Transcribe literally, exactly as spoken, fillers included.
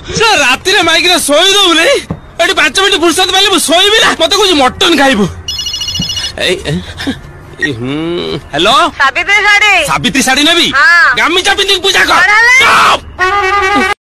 राति mic showy दबु नहीं पांच मिनट फुर्सत पाले शोबी ना मत कह मटन खाइबू। हेलो सावित्री साड़ी सावित्री साड़ी नेबी हाँ। गामिचा पिंदी पूजा कर।